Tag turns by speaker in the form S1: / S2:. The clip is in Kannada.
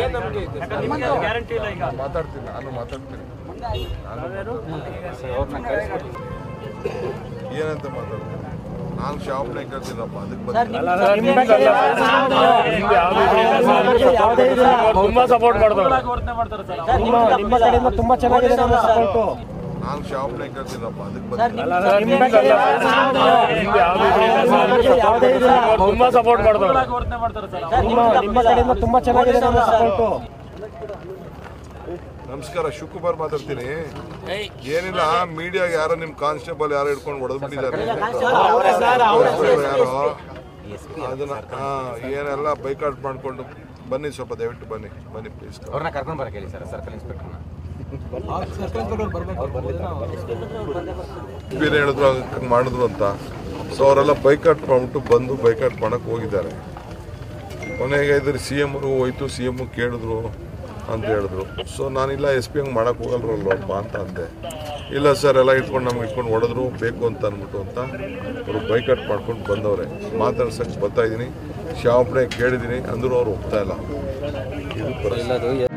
S1: ಗ್ಯಾರಂಟಿ ಇಲ್ಲ. ಈಗ
S2: ಮಾತಾಡ್ತೀನಿ ಏನಂತ ಮಾತಾಡ್ತೀನಿ ನಾನು ಶಾಪ್ನೇ ಕಳ್ಸಿಲ್ಲಪ್ಪ ಅದಕ್ಕೆ
S1: ತುಂಬಾ ಸಪೋರ್ಟ್ ಮಾಡ್ತಾರೆ. ತುಂಬಾ ಚೆನ್ನಾಗಿದೆ
S2: ನಾನು ಶಾಪ್ನೇ ಕಳ್ಸಿಲ್ಲಪ್ಪ ಅದಕ್ಕೆ
S1: ತುಂಬಾ ಸಪೋರ್ಟ್ ಮಾಡ್ತಾರೆ. ತುಂಬಾ ಚೆನ್ನಾಗಿದೆ.
S2: ನಮಸ್ಕಾರ, ಶಿವಕುಮಾರ್ ಮಾತಾಡ್ತೀನಿ. ಏನಿಲ್ಲ, ಮೀಡಿಯಾಗೆ ಯಾರೋ ನಿಮ್ಮ ಕಾನ್ಸ್ಟೇಬಲ್ ಯಾರೋ ಹಿಡ್ಕೊಂಡು ಹೊಡೆದ್ಬಿಟ್ಟಿದ್ದಾರೆ ಯಾರೋ, ಅದನ್ನ ಏನೆಲ್ಲ ಬೈಕಾಟ್ ಮಾಡ್ಕೊಂಡು ಬನ್ನಿ, ಸ್ವಲ್ಪ ದಯವಿಟ್ಟು ಬನ್ನಿ ಪ್ಲೀಸ್.
S3: ಅವ್ರನ್ನ ಕರ್ಕೊಂಡು ಬರಕ್ಕೆ ಹೇಳಿ ಸರ್, ಸರ್ಕಲ್ ಇನ್ಸ್ಪೆಕ್ಟರ್ನ.
S2: ಬೇರೆ ಹೇಳಿದ್ರು ಹಂಗೆ ಮಾಡಿದ್ರು ಅಂತ. ಸೊ ಅವರೆಲ್ಲ ಬೈಕಾಟ್ ಮಾಡ್ಬಿಟ್ಟು ಬಂದು ಬೈಕಾಟ್ ಮಾಡಕ್ಕೆ ಹೋಗಿದ್ದಾರೆ. ಕೊನೆಗೆ ಇದ್ರೆ CM ಹೋಯ್ತು, CM ಕೇಳಿದ್ರು ಅಂತ ಹೇಳಿದ್ರು. ಸೊ ನಾನಿಲ್ಲ SP ಹಂಗೆ ಮಾಡಕ್ಕೆ ಹೋಗಲ್ರಲ್ಲಪ್ಪ ಅಂತ ಅಂದೆ. ಇಲ್ಲ ಸರ್, ಎಲ್ಲ ನಮ್ಗೆ ಇಟ್ಕೊಂಡು ಹೊಡೆದ್ರು ಬೇಕು ಅಂತ ಅಂದ್ಬಿಟ್ಟು ಅಂತ ಅವರು ಬೈಕಾಟ್ ಮಾಡ್ಕೊಂಡು ಬಂದವ್ರೆ. ಮಾತಾಡ್ಸಕ್ಕೆ ಬರ್ತಾ ಇದ್ದೀನಿ, ಶಾಪ್ನೇ ಕೇಳಿದ್ದೀನಿ ಅಂದರೂ ಅವ್ರು ಹೋಗ್ತಾ ಇಲ್ಲ. ಇದು